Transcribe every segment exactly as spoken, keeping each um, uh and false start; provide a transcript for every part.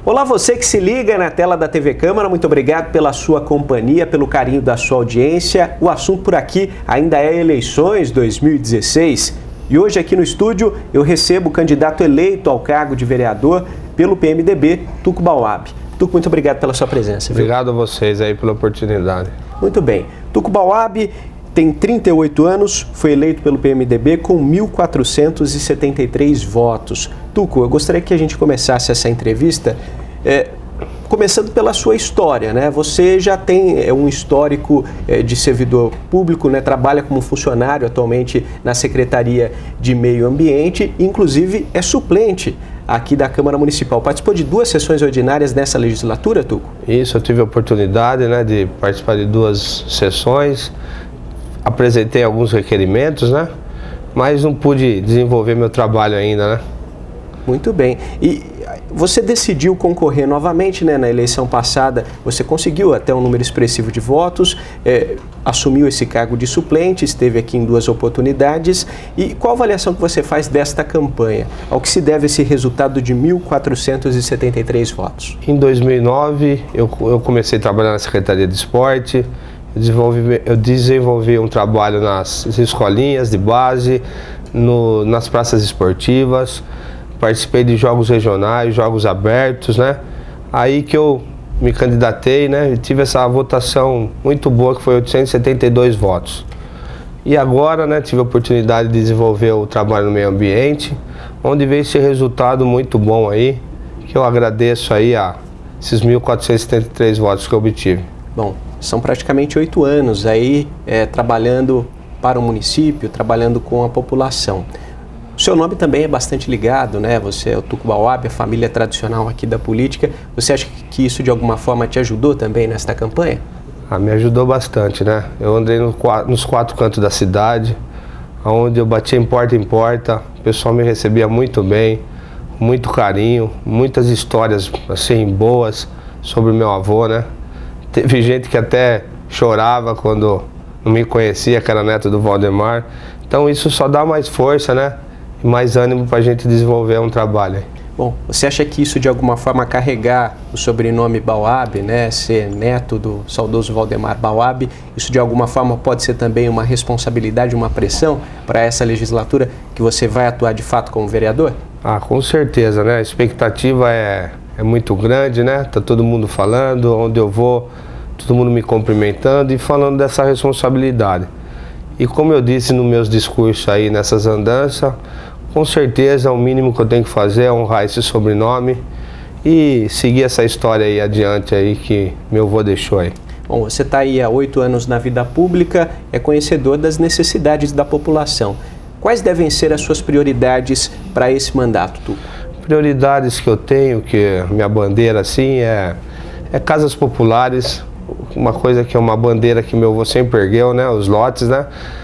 Olá, você que se liga na tela da T V Câmara, muito obrigado pela sua companhia, pelo carinho da sua audiência. O assunto por aqui ainda é eleições dois mil e dezesseis e hoje aqui no estúdio eu recebo o candidato eleito ao cargo de vereador pelo P M D B, Tuco Bauab. Tuco, muito obrigado pela sua presença. Viu? Obrigado a vocês aí pela oportunidade. Muito bem. Tuco Bauab tem trinta e oito anos, foi eleito pelo P M D B com mil quatrocentos e setenta e três votos. Tuco, eu gostaria que a gente começasse essa entrevista é, começando pela sua história, né? Você já tem é, um histórico é, de servidor público, né? Trabalha como funcionário atualmente na Secretaria de Meio Ambiente, inclusive é suplente aqui da Câmara Municipal. Participou de duas sessões ordinárias nessa legislatura, Tuco? Isso, eu tive a oportunidade, né, de participar de duas sessões. Apresentei alguns requerimentos, né? Mas não pude desenvolver meu trabalho ainda, né? Muito bem. E você decidiu concorrer novamente, né? Na eleição passada, você conseguiu até um número expressivo de votos, é, assumiu esse cargo de suplente, esteve aqui em duas oportunidades. E qual a avaliação que você faz desta campanha? Ao que se deve esse resultado de mil quatrocentos e setenta e três votos? Em dois mil e nove, eu, eu comecei a trabalhar na Secretaria de Esporte. Eu desenvolvi, eu desenvolvi um trabalho nas escolinhas de base, no, nas praças esportivas, participei de jogos regionais, jogos abertos, né? Aí que eu me candidatei, né? E tive essa votação muito boa, que foi oitocentos e setenta e dois votos. E agora, né, tive a oportunidade de desenvolver o trabalho no meio ambiente, onde veio esse resultado muito bom aí, que eu agradeço aí a esses mil quatrocentos e setenta e três votos que eu obtive. Bom, são praticamente oito anos aí é, trabalhando para o município, trabalhando com a população. O seu nome também é bastante ligado, né? Você é o Tuco Bauab, a família tradicional aqui da política. Você acha que isso de alguma forma te ajudou também nesta campanha? Ah, me ajudou bastante, né? Eu andei no, nos quatro cantos da cidade, onde eu batia em porta em porta, o pessoal me recebia muito bem, muito carinho, muitas histórias assim boas sobre o meu avô, né? Teve gente que até chorava quando não me conhecia, que era neto do Valdemar. Então isso só dá mais força, né? E mais ânimo para a gente desenvolver um trabalho. Bom, você acha que isso de alguma forma carregar o sobrenome Bauab, né? Ser neto do saudoso Valdemar Bauab, isso de alguma forma pode ser também uma responsabilidade, uma pressão para essa legislatura que você vai atuar de fato como vereador? Ah, com certeza, né? A expectativa é... é muito grande, né? Tá todo mundo falando, onde eu vou, todo mundo me cumprimentando e falando dessa responsabilidade. E como eu disse nos meus discursos aí, nessas andanças, com certeza o mínimo que eu tenho que fazer é honrar esse sobrenome e seguir essa história aí adiante aí que meu avô deixou aí. Bom, você está aí há oito anos na vida pública, é conhecedor das necessidades da população. Quais devem ser as suas prioridades para esse mandato, Tuco? Prioridades que eu tenho, que minha bandeira assim é, é casas populares, uma coisa que é uma bandeira que meu avô sempre ergueu, né, os lotes, né,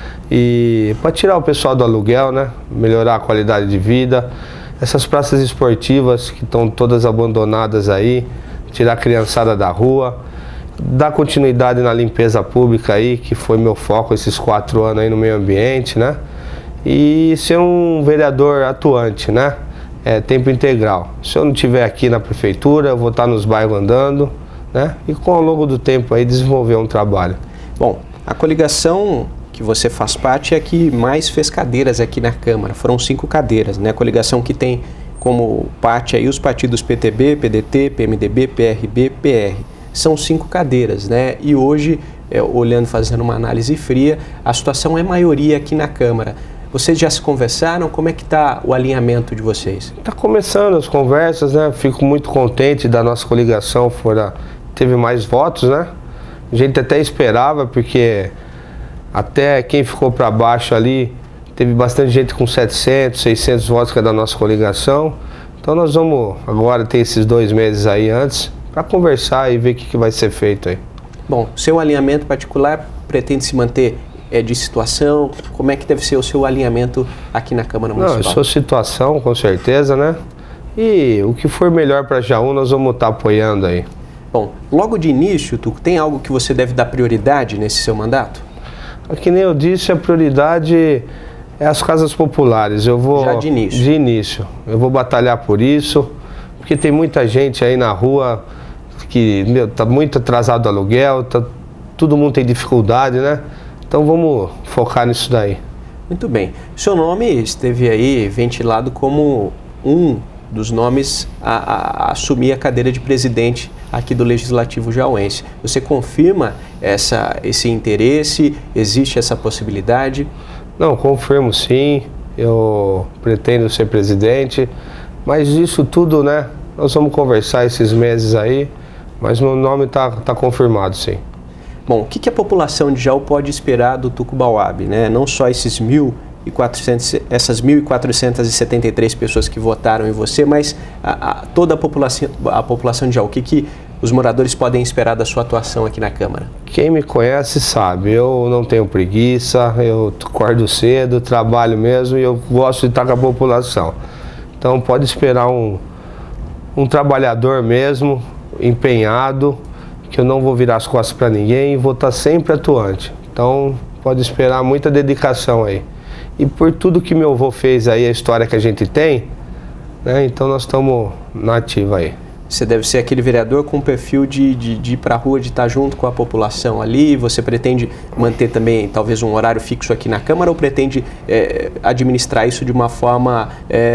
e para tirar o pessoal do aluguel, né, melhorar a qualidade de vida, essas praças esportivas que estão todas abandonadas aí, tirar a criançada da rua, dar continuidade na limpeza pública aí, que foi meu foco esses quatro anos aí no meio ambiente, né, e ser um vereador atuante, né. É, tempo integral. Se eu não estiver aqui na prefeitura, eu vou estar nos bairros andando, né? E com ao longo do tempo aí desenvolver um trabalho. Bom, a coligação que você faz parte é a que mais fez cadeiras aqui na Câmara. Foram cinco cadeiras, né? A coligação que tem como parte aí os partidos P T B, P D T, P M D B, P R B, P R. São cinco cadeiras, né? E hoje, é, olhando, fazendo uma análise fria, a situação é maioria aqui na Câmara. Vocês já se conversaram? Como é que está o alinhamento de vocês? Está começando as conversas, né? Fico muito contente da nossa coligação, fora, teve mais votos, né? A gente até esperava, porque até quem ficou para baixo ali, teve bastante gente com setecentos, seiscentos votos que é da nossa coligação. Então nós vamos agora ter esses dois meses aí antes, para conversar e ver o que, que vai ser feito aí. Bom, seu alinhamento particular pretende se manter É de situação? Como é que deve ser o seu alinhamento aqui na Câmara Municipal? Não, eu sou situação, com certeza, né? E o que for melhor para Jaú, nós vamos estar apoiando aí. Bom, logo de início, Tuco, tem algo que você deve dar prioridade nesse seu mandato? Que nem eu disse, a prioridade é as casas populares. Eu vou, Já de início? De início. Eu vou batalhar por isso, porque tem muita gente aí na rua que, meu, tá muito atrasado o aluguel, tá, todo mundo tem dificuldade, né? Então vamos focar nisso daí. Muito bem. Seu nome esteve aí ventilado como um dos nomes a, a, a assumir a cadeira de presidente aqui do Legislativo Jauense. Você confirma essa, esse interesse? Existe essa possibilidade? Não, confirmo sim. Eu pretendo ser presidente, mas isso tudo, né? Nós vamos conversar esses meses aí, mas meu nome está tá confirmado, sim. Bom, o que, que a população de Jaú pode esperar do Tucubauab, né? Não só esses mil e quatrocentos, essas mil quatrocentas e setenta e três pessoas que votaram em você, mas a, a, toda a população, a população de Jaú. O que, que os moradores podem esperar da sua atuação aqui na Câmara? Quem me conhece sabe, eu não tenho preguiça, eu acordo cedo, trabalho mesmo e eu gosto de estar com a população. Então pode esperar um, um trabalhador mesmo, empenhado, que eu não vou virar as costas para ninguém e vou estar sempre atuante. Então pode esperar muita dedicação aí. E por tudo que meu avô fez aí, a história que a gente tem, né, então nós estamos na ativa aí. Você deve ser aquele vereador com perfil de, de, de ir para a rua, de estar junto com a população ali. Você pretende manter também talvez um horário fixo aqui na Câmara ou pretende é, administrar isso de uma forma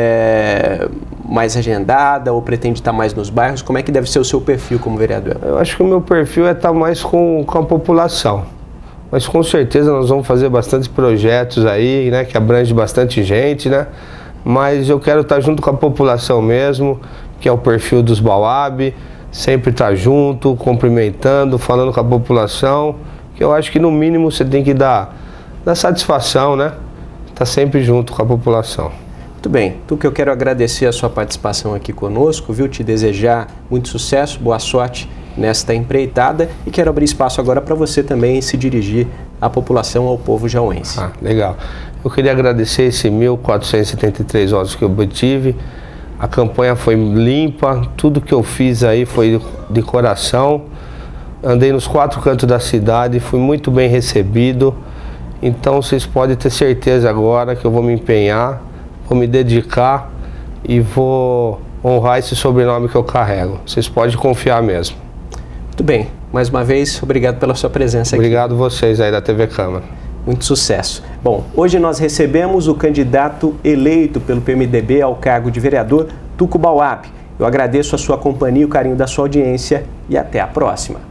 é, mais agendada ou pretende estar mais nos bairros? Como é que deve ser o seu perfil como vereador? Eu acho que o meu perfil é estar mais com, com a população. Mas com certeza nós vamos fazer bastante projetos aí, né, que abrange bastante gente, né? Mas eu quero estar junto com a população mesmo, que é o perfil dos Bauab, sempre estar junto, cumprimentando, falando com a população, que eu acho que no mínimo você tem que dar, dar satisfação, né? Estar sempre junto com a população. Muito bem, Tuca, eu quero agradecer a sua participação aqui conosco, viu? Te desejar muito sucesso, boa sorte nesta empreitada e quero abrir espaço agora para você também se dirigir à população, ao povo jauense. Ah, legal. Eu queria agradecer esses mil quatrocentos e setenta e três votos que eu obtive. A campanha foi limpa, tudo que eu fiz aí foi de coração. Andei nos quatro cantos da cidade, fui muito bem recebido. Então vocês podem ter certeza agora que eu vou me empenhar, vou me dedicar e vou honrar esse sobrenome que eu carrego. Vocês podem confiar mesmo. Muito bem. Mais uma vez, obrigado pela sua presença aqui. Obrigado vocês aí da T V Câmara. Muito sucesso. Bom, hoje nós recebemos o candidato eleito pelo P M D B ao cargo de vereador, Tucubauab. Eu agradeço a sua companhia, o carinho da sua audiência e até a próxima.